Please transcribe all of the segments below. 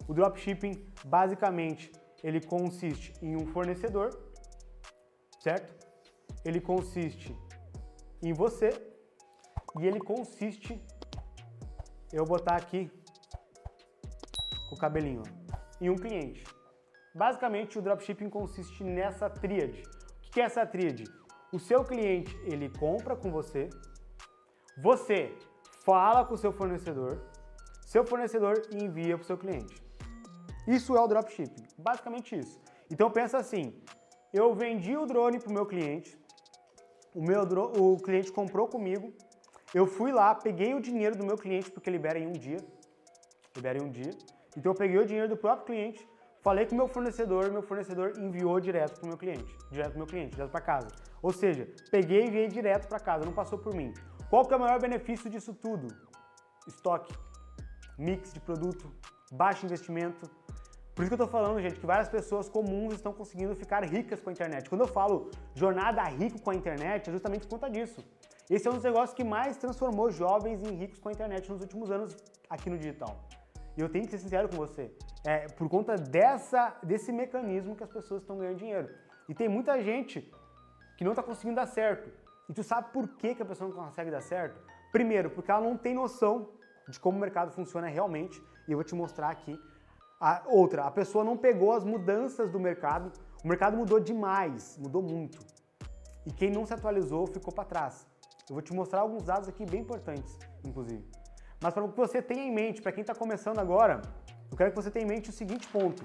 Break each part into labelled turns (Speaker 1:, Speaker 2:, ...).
Speaker 1: O dropshipping, basicamente, ele consiste em um fornecedor, certo? Ele consiste em você e ele consiste, eu vou botar aqui o cabelinho, em um cliente. Basicamente, o dropshipping consiste nessa tríade. O que é essa tríade? O seu cliente, ele compra com você, você fala com o seu fornecedor envia para o seu cliente. Isso é o dropshipping, basicamente isso. Então pensa assim, eu vendi o drone para o meu cliente, o cliente comprou comigo, eu fui lá, peguei o dinheiro do meu cliente, porque libera em um dia, então eu peguei o dinheiro do próprio cliente, falei com o meu fornecedor enviou direto para o meu cliente, direto para casa. Ou seja, peguei e enviei direto para casa, não passou por mim. Qual que é o maior benefício disso tudo? Estoque, mix de produto, baixo investimento. Por isso que eu tô falando, gente, que várias pessoas comuns estão conseguindo ficar ricas com a internet. Quando eu falo jornada rico com a internet, é justamente por conta disso. Esse é um dos negócios que mais transformou jovens em ricos com a internet nos últimos anos aqui no digital. E eu tenho que ser sincero com você, é por conta desse mecanismo que as pessoas estão ganhando dinheiro. E tem muita gente que não está conseguindo dar certo. E tu sabe por que a pessoa não consegue dar certo? Primeiro, porque ela não tem noção de como o mercado funciona realmente, e eu vou te mostrar aqui. A pessoa não pegou as mudanças do mercado, o mercado mudou demais, mudou muito. E quem não se atualizou ficou para trás. Eu vou te mostrar alguns dados aqui bem importantes, inclusive. Mas para que você tenha em mente, para quem está começando agora, eu quero que você tenha em mente o seguinte ponto.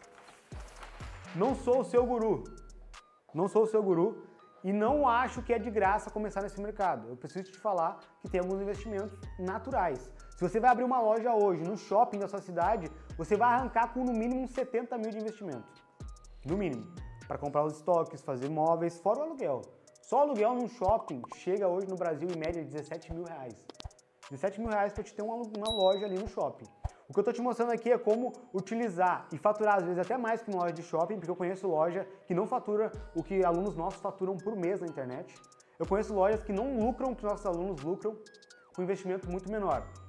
Speaker 1: Não sou o seu guru. Não sou o seu guru e não acho que é de graça começar nesse mercado. Eu preciso te falar que tem alguns investimentos naturais. Se você vai abrir uma loja hoje no shopping da sua cidade, você vai arrancar com no mínimo uns 70 mil de investimento. No mínimo. Para comprar os estoques, fazer móveis, fora o aluguel. Só o aluguel num shopping chega hoje no Brasil em média de 17 mil reais. 17 mil reais para te ter uma loja ali no shopping. O que eu estou te mostrando aqui é como utilizar e faturar às vezes até mais que uma loja de shopping, porque eu conheço loja que não fatura o que alunos nossos faturam por mês na internet. Eu conheço lojas que não lucram o que nossos alunos lucram com investimento muito menor.